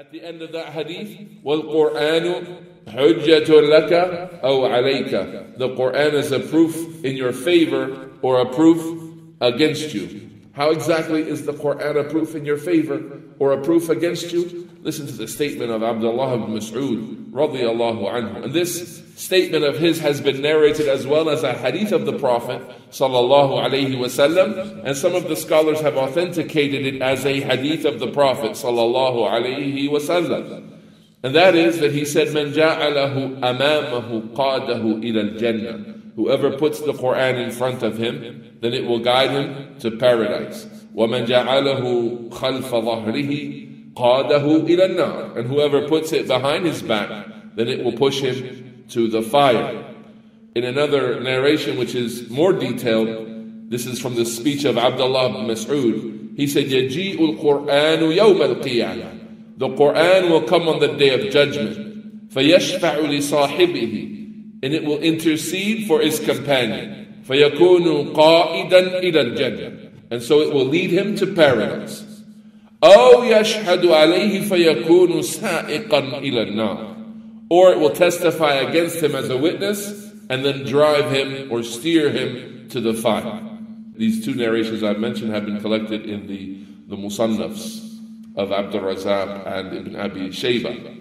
At the end of that hadith, وَالْقُرْآنُ حُجَّةٌ لَكَ أَوْ عَلَيْكَ. The Qur'an is a proof in your favor or a proof against you. How exactly is the Qur'an a proof in your favor or a proof against you? Listen to the statement of Abdullah ibn Mas'ud radiyallahu anhu. And this statement of his has been narrated as well as a hadith of the Prophet sallallahu alaihi wasallam, and some of the scholars have authenticated it as a hadith of the Prophet sallallahu alaihi wasallam. And that is that he said, "Man ja'alahu amamahu qadahu ila al-jannah." Whoever puts the Qur'an in front of him, then it will guide him to paradise. وَمَنْ جَعَلَهُ خَلْفَ ظَهْرِهِ قَادَهُ إِلَى النَّارِ. And whoever puts it behind his back, then it will push him to the fire. In another narration which is more detailed, this is from the speech of Abdullah ibn Mas'ud. He said, يَجِيءُ الْقُرْآنُ يَوْمَ الْقِيَامَةِ. The Qur'an will come on the day of judgment. فَيَشْفَعُ لِصَاحِبِهِ. And it will intercede for his companion. فَيَكُونُ قَائِدًا إِلَى الْجَنَّةِ. And so it will lead him to paradise. أَوْ يَشْهَدُ عَلَيْهِ فَيَكُونُ سَائِقًا إِلَى النَّارِ. Or it will testify against him as a witness and then drive him or steer him to the fire. These two narrations I've mentioned have been collected in the Musannafs of Abdul Razak and Ibn Abi Shayba.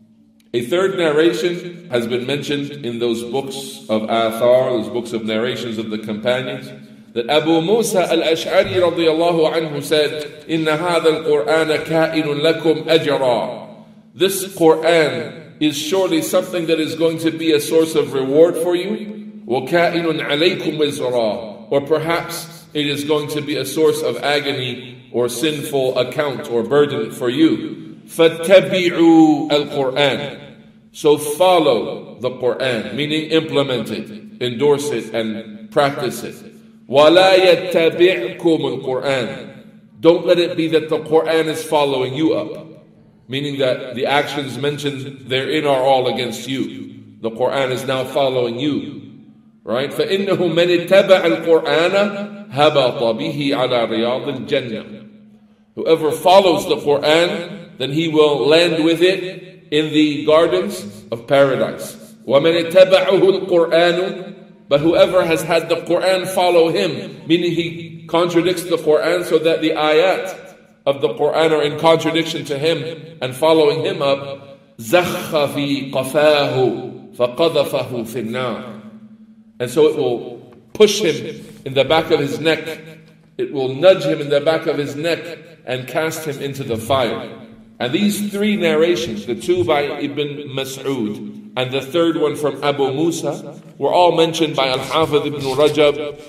A third narration has been mentioned in those books of Athar, those books of narrations of the companions, that Abu Musa al-Ash'ari radiyallahu anhu said, إِنَّ هَذَا الْقُرْآنَ كَائِنٌ لَكُمْ أَجْرًا. This Qur'an is surely something that is going to be a source of reward for you. وَكَائِنٌ عَلَيْكُمْ وِزْرًا. Or perhaps it is going to be a source of agony or sinful account or burden for you. فَاتَّبِعُوا الْقُرْآنِ. So follow the Qur'an, meaning implement it, endorse it, and practice it. وَلَا يَتَّبِعْكُمُ الْقُرْآنِ. Don't let it be that the Qur'an is following you up, meaning that the actions mentioned therein are all against you. The Qur'an is now following you, right? فَإِنَّهُ مَنِ اتَّبَعَ الْقُرْآنَ هَبَطَ بِهِ عَلَى رِيَاضِ الْجَنَّةِ. Whoever follows the Qur'an, then he will land with it in the gardens of paradise. وَمَنِ اتَّبَعَهُ الْقُرْآنُ. But whoever has had the Qur'an follow him, meaning he contradicts the Qur'an so that the ayat of the Qur'an are in contradiction to him and following him up, زَخَّ فِي قَفَاهُ فَقَذَفَهُ فِي النَّارِ. And so it will push him in the back of his neck. It will nudge him in the back of his neck and cast him into the fire. And these three narrations, the two by Ibn Mas'ud and the third one from Abu Musa, were all mentioned by Al-Hafidh ibn Rajab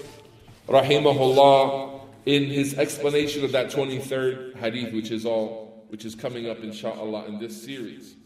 rahimahullah in his explanation of that 23rd hadith, which is coming up inshallah in this series.